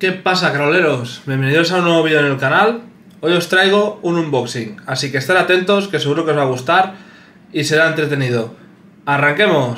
¿Qué pasa, crawleros? Bienvenidos a un nuevo vídeo en el canal. Hoy os traigo un unboxing, así que estad atentos que seguro que os va a gustar y será entretenido. ¡Arranquemos!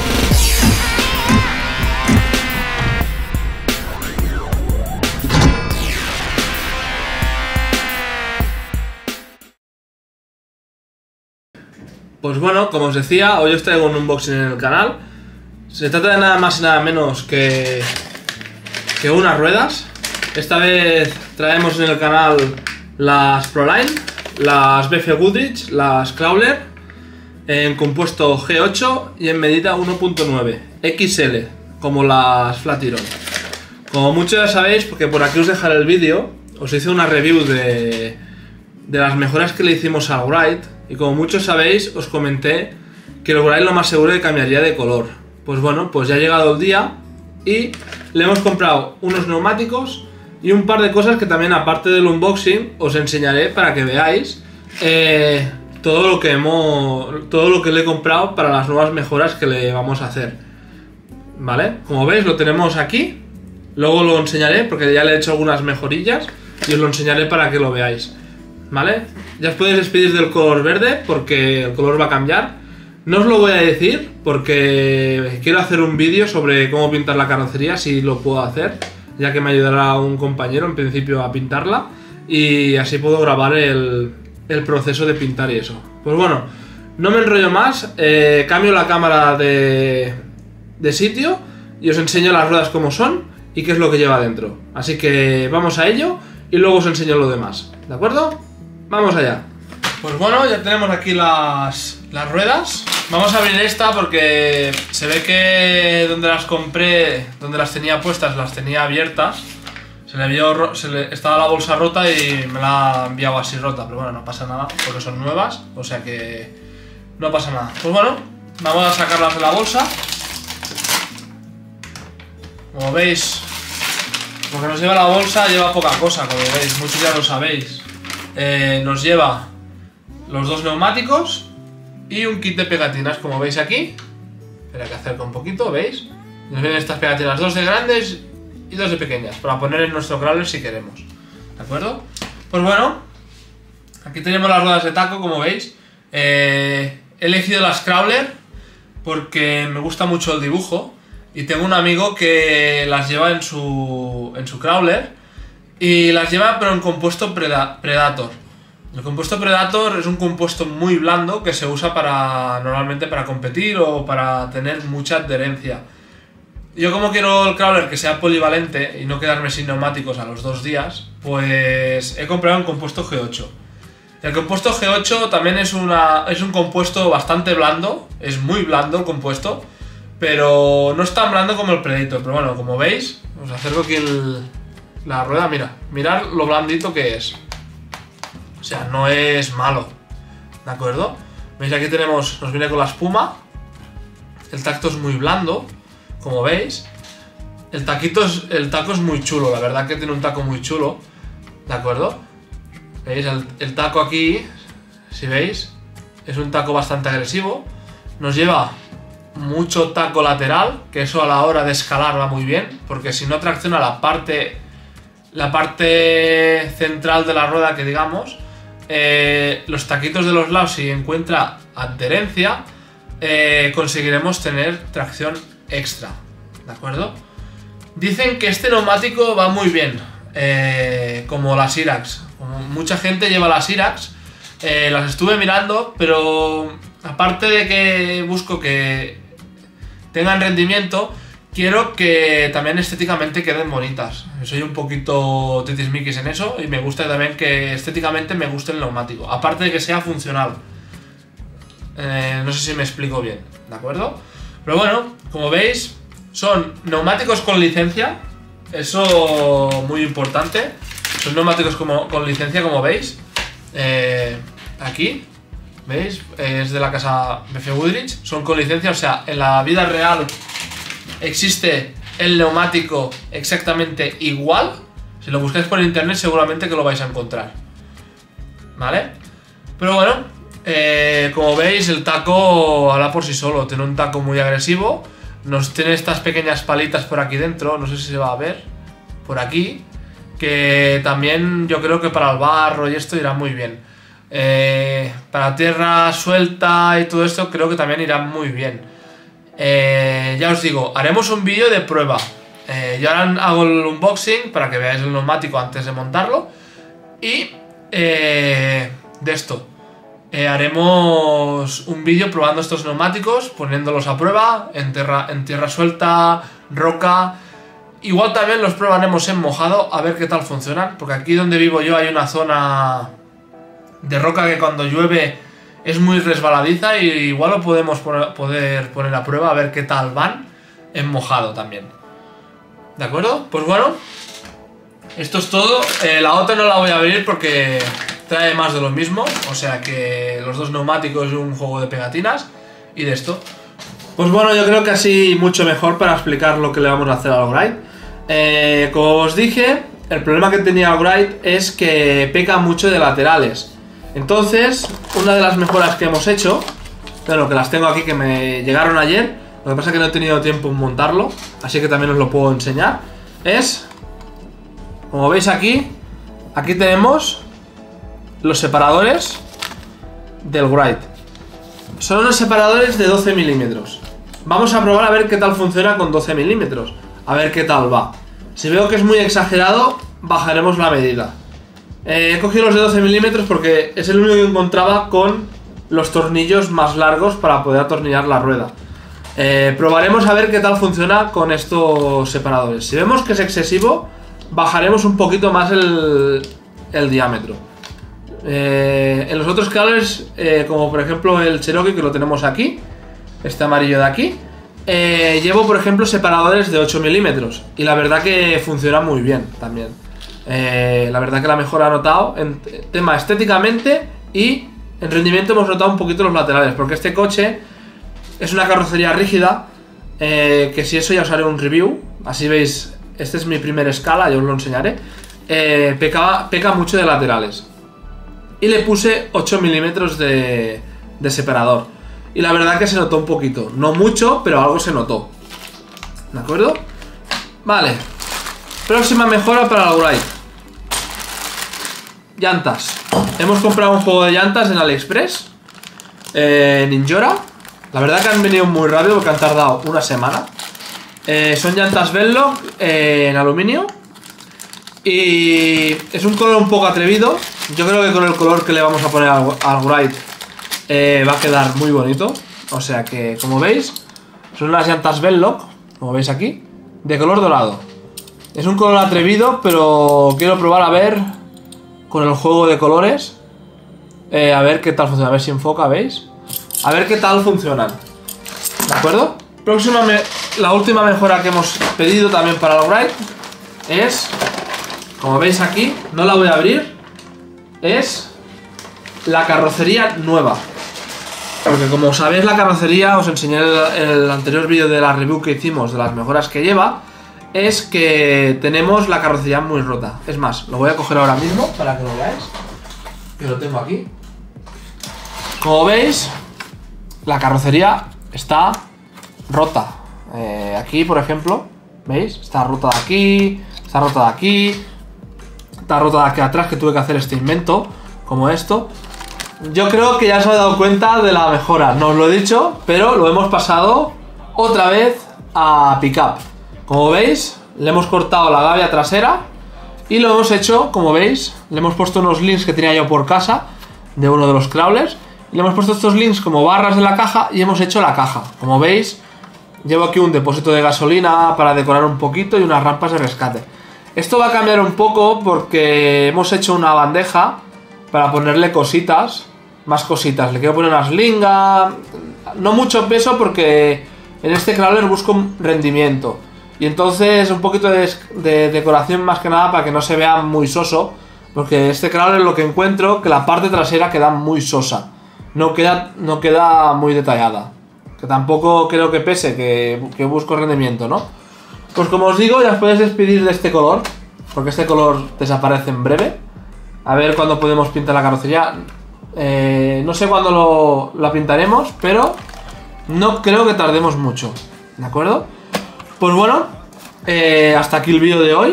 Pues bueno, como os decía, hoy os traigo un unboxing en el canal. Se trata de nada más y nada menos que unas ruedas. Esta vez traemos en el canal las Proline, las BF Goodrich, las Crawler, en compuesto G8 y en medida 1.9 XL, como las Flatiron. Como muchos ya sabéis, porque por aquí os dejaré el vídeo, os hice una review de las mejoras que le hicimos al Wright. Y como muchos sabéis, os comenté que el Wright lo más seguro que cambiaría de color. Pues bueno, pues ya ha llegado el día y le hemos comprado unos neumáticos y un par de cosas que también, aparte del unboxing, os enseñaré para que veáis todo lo que le he comprado para las nuevas mejoras que le vamos a hacer. ¿Vale? Como veis, lo tenemos aquí. Luego lo enseñaré porque ya le he hecho algunas mejorillas y os lo enseñaré para que lo veáis. ¿Vale? Ya os podéis despedir del color verde porque el color va a cambiar. No os lo voy a decir porque quiero hacer un vídeo sobre cómo pintar la carrocería, si lo puedo hacer, ya que me ayudará un compañero en principio a pintarla y así puedo grabar el proceso de pintar y eso. Pues bueno, no me enrollo más, cambio la cámara de sitio y os enseño las ruedas como son y qué es lo que lleva dentro. Así que vamos a ello y luego os enseño lo demás, ¿de acuerdo? Vamos allá. Pues bueno, ya tenemos aquí las ruedas. Vamos a abrir esta porque se ve que donde las compré, donde las tenía puestas, las tenía abiertas. Estaba la bolsa rota y me la ha enviado así rota. Pero bueno, no pasa nada porque son nuevas, o sea que no pasa nada. Pues bueno, vamos a sacarlas de la bolsa. Como veis, lo que nos lleva la bolsa lleva poca cosa, como veis, muchos ya lo sabéis. Nos lleva los dos neumáticos y un kit de pegatinas, como veis aquí. Espera que acerco un poquito, ¿veis? Nos vienen estas pegatinas, dos de grandes y dos de pequeñas, para poner en nuestro crawler si queremos. ¿De acuerdo? Pues bueno, aquí tenemos las ruedas de taco, como veis. He elegido las Crawler porque me gusta mucho el dibujo y tengo un amigo que las lleva en su crawler y las lleva pero en compuesto Predator. El compuesto Predator es un compuesto muy blando que se usa normalmente para competir o para tener mucha adherencia. Yo, como quiero el crawler que sea polivalente y no quedarme sin neumáticos a los 2 días, pues he comprado un compuesto G8. El compuesto G8 también es un compuesto bastante blando, es muy blando el compuesto, pero no es tan blando como el Predator. Pero bueno, como veis, os acerco aquí la rueda, mirad lo blandito que es. O sea, no es malo, ¿de acuerdo? Veis, aquí nos viene con la espuma. El tacto es muy blando, como veis. El taco es muy chulo, la verdad que tiene un taco muy chulo, ¿de acuerdo? Veis, el taco aquí, si veis, es un taco bastante agresivo. Nos lleva mucho taco lateral, que eso a la hora de escalar va muy bien, porque si no tracciona la parte central de la rueda, que digamos, los taquitos de los lados, si encuentra adherencia, conseguiremos tener tracción extra, ¿de acuerdo? Dicen que este neumático va muy bien, como las Irax. Como mucha gente lleva las Irax, las estuve mirando, pero aparte de que busco que tengan rendimiento, quiero que también estéticamente queden bonitas. Soy un poquito titismiquis en eso y me gusta también que estéticamente me guste el neumático. Aparte de que sea funcional. No sé si me explico bien, ¿de acuerdo? Pero bueno, como veis, son neumáticos con licencia. Eso muy importante. Son neumáticos con licencia, como veis. Aquí, ¿veis? Es de la casa BF Goodrich. Son con licencia, o sea, en la vida real existe el neumático exactamente igual. Si lo buscáis por internet seguramente que lo vais a encontrar, ¿vale? Pero bueno, como veis, el taco habla por sí solo. Tiene un taco muy agresivo. Nos tiene estas pequeñas palitas por aquí dentro. No sé si se va a ver. por aquí, que también yo creo que para el barro y esto irá muy bien. Para tierra suelta y todo esto creo que también irá muy bien. Ya os digo, haremos un vídeo de prueba. Yo ahora hago el unboxing para que veáis el neumático antes de montarlo. Y de esto haremos un vídeo probando estos neumáticos, poniéndolos a prueba en tierra suelta, roca. Igual también los probaremos en mojado, a ver qué tal funcionan, porque aquí donde vivo yo hay una zona de roca que cuando llueve es muy resbaladiza y igual lo podemos poder poner a prueba a ver qué tal van en mojado también. ¿De acuerdo? Pues bueno, esto es todo. La otra no la voy a abrir porque trae más de lo mismo, o sea que los dos neumáticos y un juego de pegatinas y de esto. Pues bueno, yo creo que así mucho mejor para explicar lo que le vamos a hacer al Gride. Como os dije, el problema que tenía el Gride es que peca mucho de laterales. Entonces, una de las mejoras que hemos hecho, bueno, que las tengo aquí que me llegaron ayer, lo que pasa es que no he tenido tiempo en montarlo, así que también os lo puedo enseñar, es, como veis aquí tenemos los separadores del Gride. Son unos separadores de 12 milímetros. Vamos a probar a ver qué tal funciona con 12 milímetros, a ver qué tal va. Si veo que es muy exagerado, bajaremos la medida. He cogido los de 12 milímetros porque es el único que encontraba con los tornillos más largos para poder atornillar la rueda. Probaremos a ver qué tal funciona con estos separadores. Si vemos que es excesivo, bajaremos un poquito más el diámetro. En los otros cables, como por ejemplo el Cherokee, que lo tenemos aquí, este amarillo de aquí, llevo por ejemplo separadores de 8 milímetros y la verdad que funciona muy bien también. La verdad que la mejora ha notado en tema estéticamente y en rendimiento hemos notado un poquito los laterales, porque este coche es una carrocería rígida, que si eso ya os haré un review. Así veis, este es mi primer escala, yo os lo enseñaré. Peca mucho de laterales y le puse 8 milímetros de separador y la verdad que se notó un poquito, no mucho, pero algo se notó. ¿De acuerdo? Vale, próxima mejora para el Gride. Llantas. Hemos comprado un juego de llantas en AliExpress, Ninjora. La verdad que han venido muy rápido porque han tardado una semana. Son llantas Belloc en aluminio y es un color un poco atrevido. Yo creo que con el color que le vamos a poner al Gride va a quedar muy bonito. O sea que, como veis, son unas llantas Belloc, como veis aquí, de color dorado. Es un color atrevido, pero quiero probar a ver con el juego de colores, a ver qué tal funciona, a ver si enfoca, ¿veis? A ver qué tal funcionan. ¿De acuerdo? La última mejora que hemos pedido también para el Gride es, como veis aquí, no la voy a abrir, es la carrocería nueva. Porque como sabéis, la carrocería, os enseñé en el anterior vídeo de la review que hicimos de las mejoras que lleva, es que tenemos la carrocería muy rota. Es más, lo voy a coger ahora mismo para que lo veáis, que lo tengo aquí. Como veis, la carrocería está rota. Aquí, por ejemplo, ¿veis? Está rota de aquí, está rota de aquí, está rota de aquí atrás, que tuve que hacer este invento, como esto. Yo creo que ya os habéis dado cuenta de la mejora, no os lo he dicho, pero lo hemos pasado otra vez a pickup. Como veis, le hemos cortado la gavia trasera y lo hemos hecho, como veis, le hemos puesto unos links que tenía yo por casa de uno de los crawlers. Le hemos puesto estos links como barras de la caja y hemos hecho la caja. Como veis, llevo aquí un depósito de gasolina para decorar un poquito y unas rampas de rescate. Esto va a cambiar un poco porque hemos hecho una bandeja para ponerle cositas, más cositas. Le quiero poner una slinga, no mucho peso porque en este crawler busco rendimiento. Y entonces un poquito de decoración más que nada para que no se vea muy soso. Porque este crawler lo que encuentro que la parte trasera queda muy sosa. No queda muy detallada. Que tampoco creo que pese, que busco rendimiento, ¿no? Pues como os digo, ya os podéis despedir de este color. Porque este color desaparece en breve. A ver cuándo podemos pintar la carrocería. No sé cuándo la pintaremos, pero no creo que tardemos mucho. ¿De acuerdo? Pues bueno, hasta aquí el vídeo de hoy.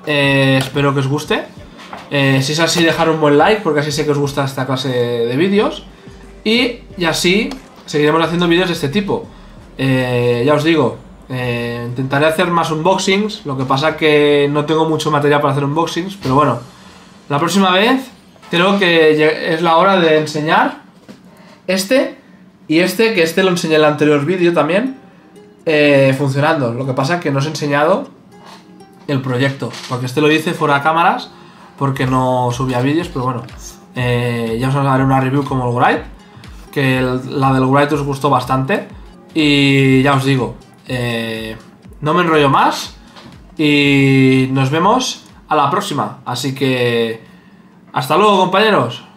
Espero que os guste. Si es así, dejar un buen like, porque así sé que os gusta esta clase de vídeos. Y así seguiremos haciendo vídeos de este tipo. Ya os digo, intentaré hacer más unboxings. Lo que pasa que no tengo mucho material para hacer unboxings. Pero bueno, la próxima vez creo que es la hora de enseñar este y este, que este lo enseñé en el anterior vídeo también, funcionando. Lo que pasa que no os he enseñado el proyecto, porque este lo hice fuera de cámaras, porque no subía vídeos. Pero bueno, ya os haré una review como el Wright, que la del Wright os gustó bastante. Y ya os digo, no me enrollo más y nos vemos a la próxima. Así que hasta luego, compañeros.